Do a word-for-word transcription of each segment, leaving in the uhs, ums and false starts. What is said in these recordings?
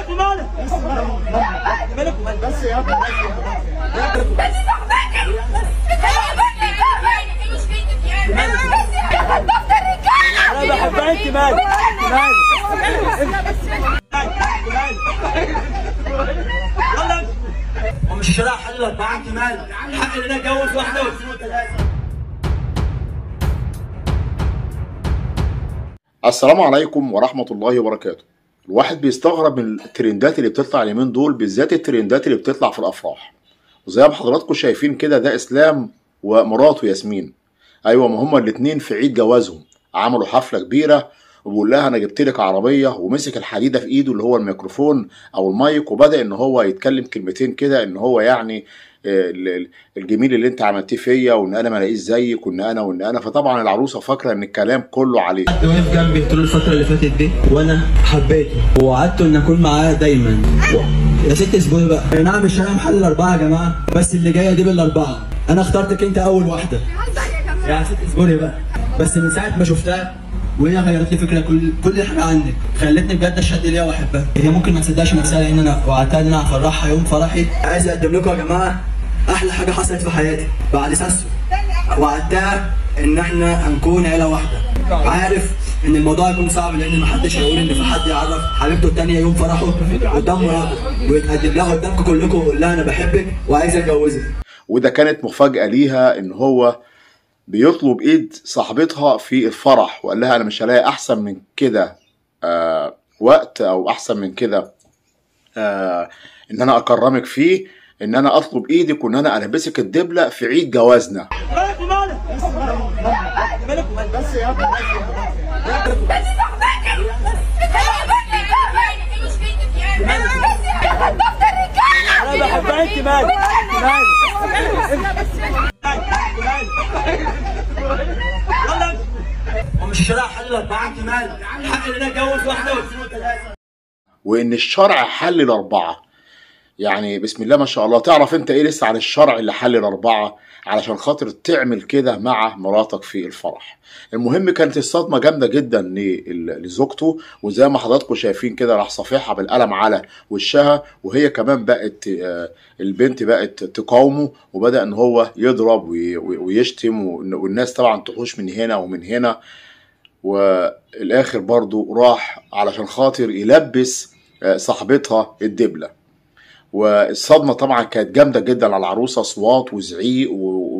مالك مالك بس يا ابني بس يا انا بحبها. انت مالك مالك ومش الشارع حل اربعه. انت مالك حق ان انا اتجوز واحده واثنين وثلاثه. السلام عليكم ورحمة الله وبركاته. الواحد بيستغرب من الترندات اللي بتطلع اليومين دول، بالذات الترندات اللي بتطلع في الأفراح. وزي ما حضراتكم شايفين كده، ده إسلام ومراته ياسمين. أيوة، ما هما الاتنين في عيد جوازهم عملوا حفلة كبيرة، وبيقول لها أنا جبت لك عربية، ومسك الحديدة في إيده اللي هو الميكروفون أو المايك، وبدأ إن هو يتكلم كلمتين كده، إن هو يعني الجميل اللي انت عملتيه فيا، وان انا ما الاقيش زيك، وان انا وان انا فطبعا العروسه فاكره ان الكلام كله عليه. قعدت واقف جنبي طول الفتره اللي فاتت دي، وانا حبيته ووعدته ان اكون معاه دايما. يا ست اصبري بقى. نعم الشارع محل الاربعه يا جماعه، بس اللي جايه دي بالاربعه. انا اخترتك انت اول واحده. يا ست اصبري بقى. بس من ساعه ما شفتها وهي غيرت لي فكره كل كل حاجه عندك، خلتني بجد اشهد ليها واحبها. هي ممكن ما تصدقش نفسها، لان انا وعدتها ان انا هفرحها يوم فرحي. عايز اقدم لكم يا جماعه احلى حاجه حصلت في حياتي بعد ساسو. وعدتها ان احنا هنكون عيله واحده. عارف ان الموضوع هيكون صعب، لان محدش هيقول ان في حد يعرف حبيبته الثانيه يوم فرحه قدام مراته ويتقدم لها قدامكم كلكم ويقول لها انا بحبك وعايز اتجوزك. وده كانت مفاجاه ليها، ان هو بيطلب ايد صاحبتها في الفرح، وقال لها انا مش هلاقي احسن من كده آه وقت، او احسن من كده آه ان انا اكرمك فيه، ان انا اطلب ايدك وان انا البسك الدبله في عيد جوازنا. مالك مالك مالك بس يا ابني بس انا بحبها. انت مالك مالك ومش الشارع حل اربعه. انت مالك حق ان انا اتجوز واحده واثنين وثلاثه. وان الشرع حل الاربعه، يعني بسم الله ما شاء الله. تعرف انت ايه لسه عن الشرع اللي حل الاربعه علشان خاطر تعمل كده مع مراتك في الفرح؟ المهم كانت الصدمه جامده جدا لزوجته، وزي ما حضراتكم شايفين كده راح صافحها بالقلم على وشها، وهي كمان بقت البنت بقت تقاومه، وبدا ان هو يضرب ويشتم، والناس طبعا تحوش من هنا ومن هنا. والاخر برضو راح علشان خاطر يلبس صاحبتها الدبله. والصدمه طبعا كانت جامده جدا على العروسه، اصوات وزعيق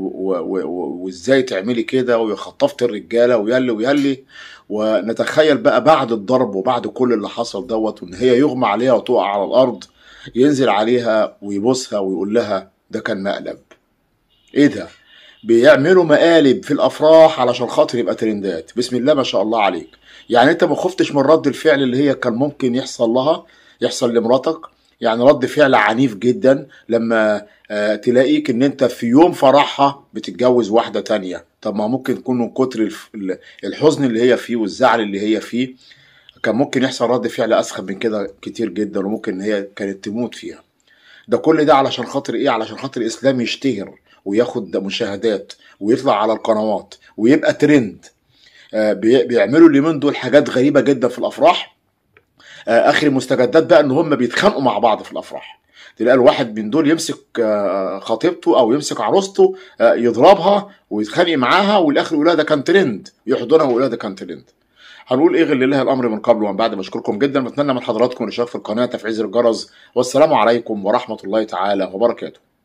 وازاي تعملي كده، وخطفت الرجاله ويلي ويلي. ونتخيل بقى بعد الضرب وبعد كل اللي حصل دوت، وان هي يغمى عليها وتقع على الارض، ينزل عليها ويبوسها ويقول لها ده كان مقلب. ايه ده؟ بيعملوا مقالب في الافراح علشان خاطر يبقى ترندات. بسم الله ما شاء الله عليك. يعني انت ما خفتش من رد الفعل اللي هي كان ممكن يحصل لها، يحصل لمراتك؟ يعني رد فعل عنيف جدا لما آه تلاقيك ان انت في يوم فرحها بتتجوز واحدة تانية. طب ما ممكن تكون من كتر الحزن اللي هي فيه والزعل اللي هي فيه، كان ممكن يحصل رد فعل اسخن من كده كتير جدا، وممكن ان هي كانت تموت فيها. ده كل ده علشان خاطر ايه؟ علشان خاطر الاسلام يشتهر وياخد مشاهدات ويطلع على القنوات ويبقى ترند. آه بيعملوا اليومين دول حاجات غريبة جدا في الافراح. اخر المستجدات بقى ان هم بيتخانقوا مع بعض في الافراح. تلاقي الواحد من دول يمسك خطيبته او يمسك عروسته يضربها ويتخانق معاها، والاخر يقول ده كان ترند، يحضنها ويقول ده كان ترند. هنقول ايه غير لله الامر من قبل ومن بعد. بشكركم جدا، بتمنى من حضراتكم الاشتراك في القناه، تفعيل زر الجرس، والسلام عليكم ورحمه الله تعالى وبركاته.